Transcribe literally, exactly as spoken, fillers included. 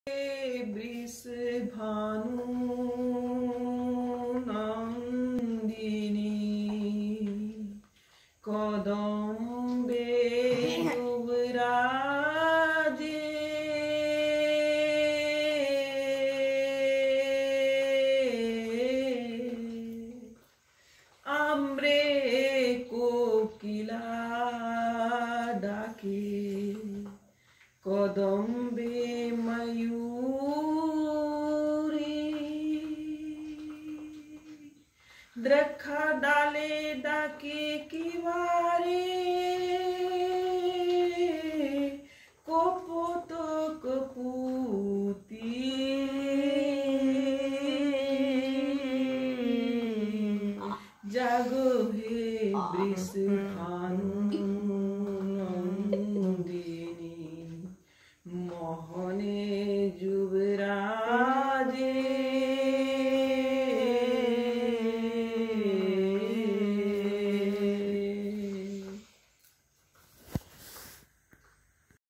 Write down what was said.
वृषभानु नंदिनी कदम्बे युवराजे आम्रे कोकिला डाके कदम्बे मयूरी द्रखा डाले डाके किवारे कोपोत कपूती जागो हे वृषभानु।